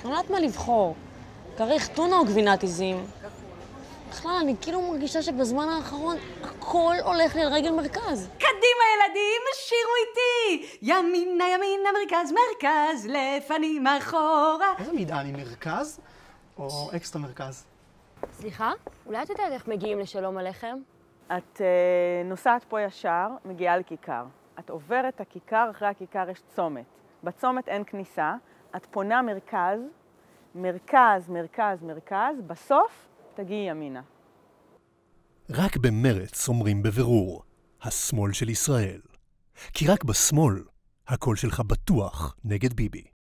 אני לא יודעת מה לבחור. כריך טונה או גבינת עיזים? בכלל, אני כאילו מרגישה שבזמן האחרון הכל הולך לי על רגל מרכז. קדימה ילדים, שירו איתי! ימינה ימינה מרכז מרכז, לפנים אחורה. איזה מטען, היא מרכז או אקסטרה מרכז? סליחה? אולי את יודעת איך מגיעים לשלום עליכם? את נוסעת פה ישר, מגיעה לכיכר. את עוברת את הכיכר, אחרי הכיכר יש צומת. בצומת אין כניסה, את פונה מרכז, מרכז, מרכז, מרכז, בסוף תגיעי ימינה. רק במרץ אומרים בבירור, השמאל של ישראל. כי רק בשמאל, הקול שלך בטוח נגד ביבי.